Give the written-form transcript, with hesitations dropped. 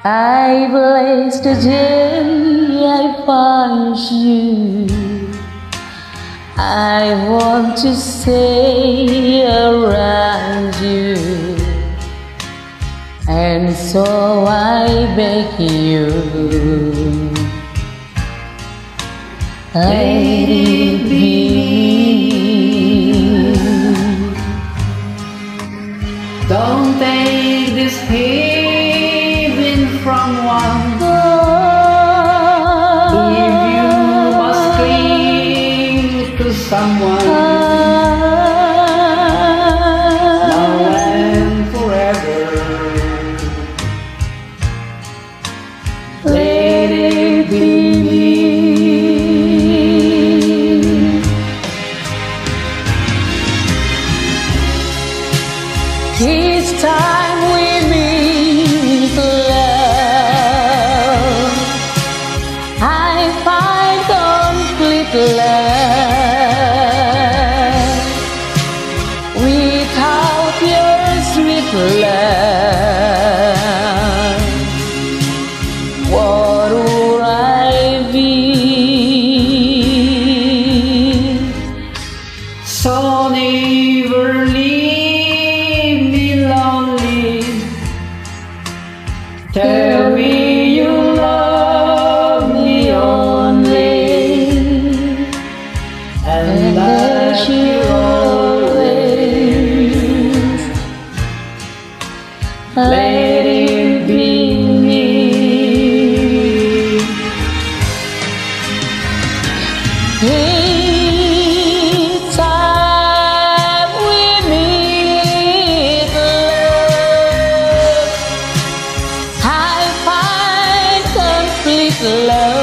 I bless the day I find you. I want to stay around you, and so I beg you, let it be. Don't take this heaven from one. If you must cling to someone, now and forever, let it be. Each time we meet love, I find complete love. Without your sweet love, what would I be? So never leave me lonely. Tell me you love me only, and that you always let it be me. Each time we meet love, I find complete love.